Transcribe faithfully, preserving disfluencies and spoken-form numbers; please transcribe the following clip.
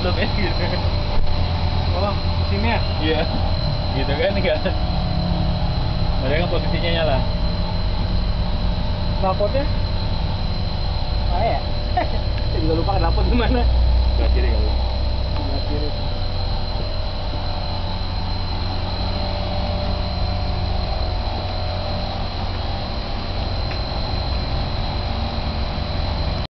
belum ya gitu. Oh, sini ya? Iya. Gitu kan enggak. Mereka kan posisinya nyala. Knalpotnya? Ah ya? Saya juga lupa knalpot gimana.